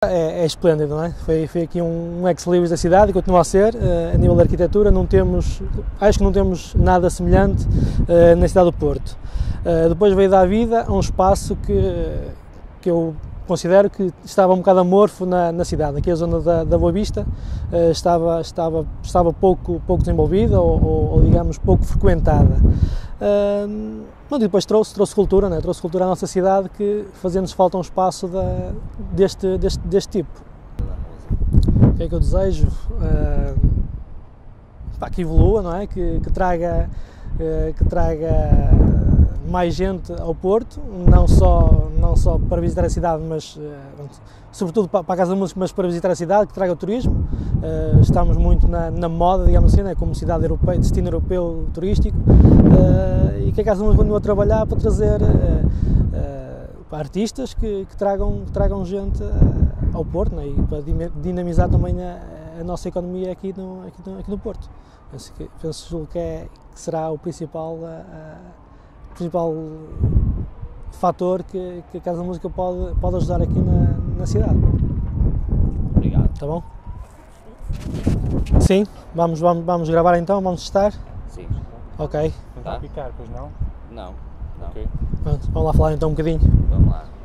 É esplêndido, não é? Foi aqui um ex-libris da cidade e continua a ser. A nível de arquitetura acho que não temos nada semelhante na cidade do Porto. Depois veio dar vida a um espaço que eu considero que estava um bocado amorfo na cidade. Aqui a zona da Boa Vista estava pouco desenvolvida ou digamos pouco frequentada. E depois trouxe cultura, né? Trouxe cultura à nossa cidade, que fazia-nos falta um espaço deste tipo. O que é que eu desejo? Que evolua, não é? Que traga mais gente ao Porto, não só para visitar a cidade, mas sobretudo para a Casa da Música, mas para visitar a cidade, que traga o turismo. Estamos muito na moda, digamos assim, né, como cidade europeia, destino europeu turístico, e que a Casa da Música continua a trabalhar para trazer artistas que tragam gente ao Porto, né, e para dinamizar também a nossa economia aqui no Porto. Penso que será o principal fator que a Casa da Música pode ajudar aqui na cidade. Obrigado. Tá bom? Sim, vamos gravar então, vamos testar? Sim. Ok. Não vai picar, pois não? Não. Ok. Pronto, vamos lá falar então um bocadinho. Vamos lá.